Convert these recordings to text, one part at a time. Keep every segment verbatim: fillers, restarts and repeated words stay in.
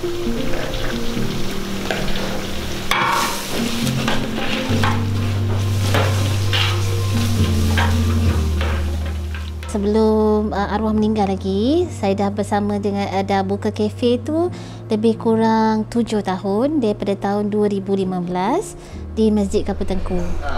Sebelum uh, arwah meninggal lagi, saya dah bersama dengan uh, dah buka kafe tu lebih kurang tujuh tahun daripada tahun dua ribu lima belas di Masjid Kapur Tengku.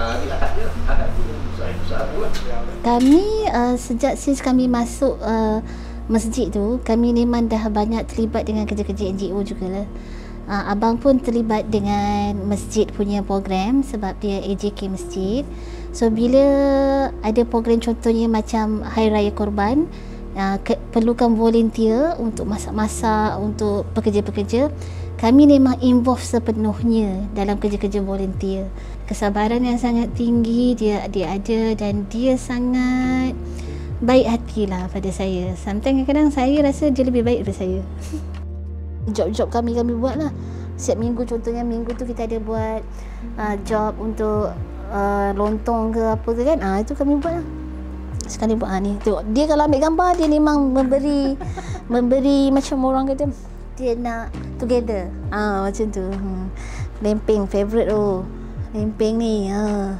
Kami uh, sejak since kami masuk uh, masjid tu, kami memang dah banyak terlibat dengan kerja-kerja N G O jugalah. Uh, abang pun terlibat dengan masjid punya program sebab dia A J K masjid. So bila ada program contohnya macam Hari Raya Korban, uh, ke, perlukan volunteer untuk masak-masak, untuk pekerja-pekerja, kami memang involve sepenuhnya dalam kerja-kerja volunteer. Kesabaran yang sangat tinggi dia dia ada dan dia sangat baik hatilah pada saya. Sometimes kadang-kadang saya rasa dia lebih baik daripada saya. Job-job kami kami buat lah. Setiap minggu, contohnya minggu tu kita ada buat uh, job untuk Uh, lontong ke apa ke kan, ah, itu kami buat lah. Sekali buat, ah, ni tengok dia kalau ambil gambar dia memang memberi memberi macam orang kata dia nak together, ah, macam tu. hmm. Lempeng favourite tu, lempeng ni. ah.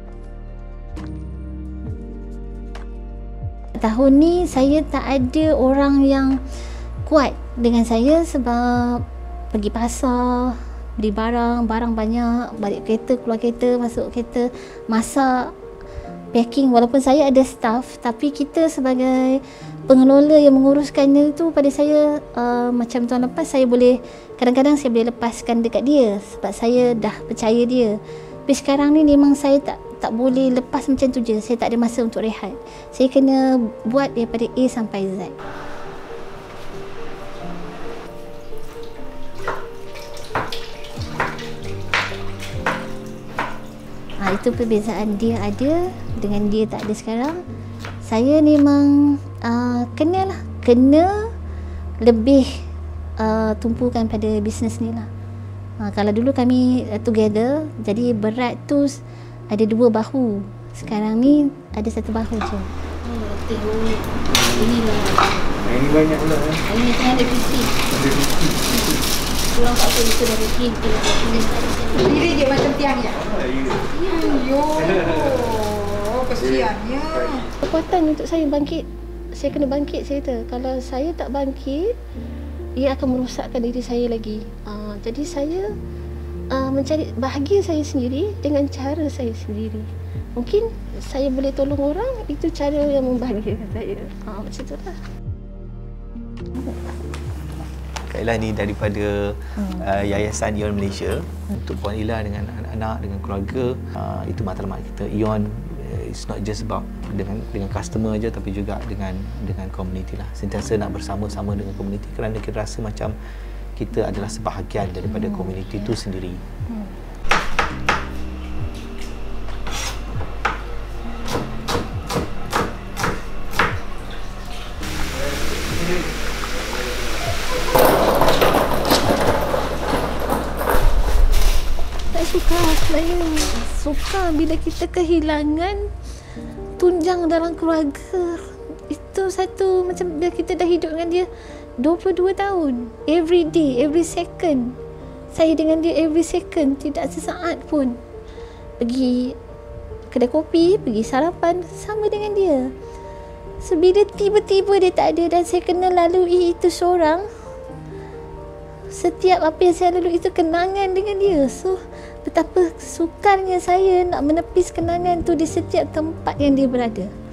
Tahun ni saya tak ada orang yang kuat dengan saya sebab pergi pasar, beli barang, barang banyak, balik kereta, keluar kereta, masuk kereta, masak, packing. Walaupun saya ada staff, tapi kita sebagai pengelola yang menguruskannya tu pada saya, uh, macam tahun lepas saya boleh, kadang-kadang saya boleh lepaskan dekat dia sebab saya dah percaya dia. Tapi sekarang ni memang saya tak tak boleh lepas macam tu je. Saya tak ada masa untuk rehat. Saya kena buat daripada A sampai Z. Ha, itu perbezaan dia ada dengan dia tak ada sekarang. Saya memang uh, kena lah, kena lebih uh, tumpukan pada bisnes ni lah. Ha, kalau dulu kami uh, together, jadi berat tu ada dua bahu. Sekarang ni ada satu bahu je. Oh, tengok. Ini lah. Ini banyak pula kan? Ini tengah ada fisik. Ada fisik. Kurang tak apa, itu dari tim. Diri dia macam tiang ya? Ya. Yo, kesiannya. Kekuatan untuk saya bangkit, saya kena bangkit saya kata. Kalau saya tak bangkit, ia akan merosakkan diri saya lagi. Uh, jadi saya uh, mencari bahagia saya sendiri dengan cara saya sendiri. Mungkin saya boleh tolong orang, itu cara yang membahagiakan saya. Uh, macam tu lah. Kak Ella ni daripada hmm. uh, Yayasan Ion Malaysia hmm. untuk Puan Ella dengan anak-anak, dengan keluarga. Uh, itu matlamat kita. Ion uh, it's not just about dengan dengan customer aja, tapi juga dengan dengan komuniti lah. Sentiasa nak bersama-sama dengan komuniti kerana kita rasa macam kita adalah sebahagian daripada komuniti itu hmm. sendiri. Hmm. Suka, saya suka bila kita kehilangan tunjang dalam keluarga. Itu satu macam bila kita dah hidup dengan dia dua puluh dua tahun, every day, every second. Saya dengan dia every second, tidak sesaat pun. Pergi kedai kopi, pergi sarapan sama dengan dia. So bila tiba-tiba dia tak ada dan saya kena lalui itu seorang, setiap apa yang saya lalui itu kenangan dengan dia. So betapa sukarnya saya nak menepis kenangan tu di setiap tempat yang dia berada.